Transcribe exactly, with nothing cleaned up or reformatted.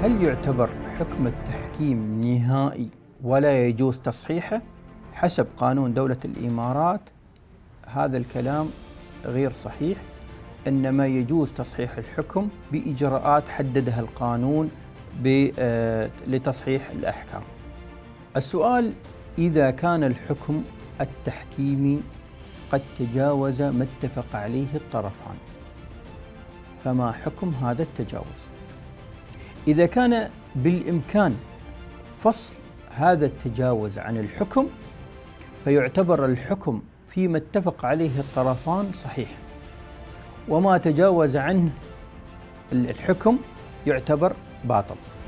هل يعتبر حكم التحكيم نهائي ولا يجوز تصحيحه؟ حسب قانون دولة الإمارات هذا الكلام غير صحيح، إنما يجوز تصحيح الحكم بإجراءات حددها القانون لتصحيح الأحكام. السؤال: إذا كان الحكم التحكيمي قد تجاوز ما اتفق عليه الطرفان، فما حكم هذا التجاوز؟ إذا كان بالإمكان فصل هذا التجاوز عن الحكم فيعتبر الحكم فيما اتفق عليه الطرفان صحيح، وما تجاوز عنه الحكم يعتبر باطل.